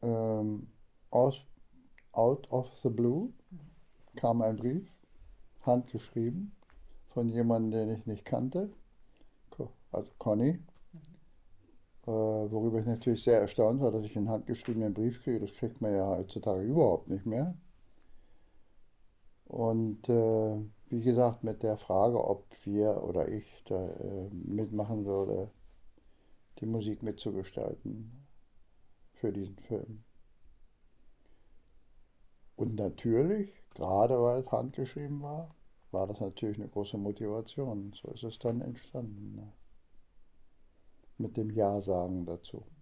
ähm, aus, out of the blue kam ein Brief, handgeschrieben, von jemandem, den ich nicht kannte, also Conny, worüber ich natürlich sehr erstaunt war, dass ich einen handgeschriebenen Brief kriege. Das kriegt man ja heutzutage überhaupt nicht mehr. Und wie gesagt, mit der Frage, ob wir oder ich da mitmachen würde, die Musik mitzugestalten für diesen Film. Und natürlich, gerade weil es handgeschrieben war, war das natürlich eine große Motivation. So ist es dann entstanden, ne? Mit dem Ja-Sagen dazu.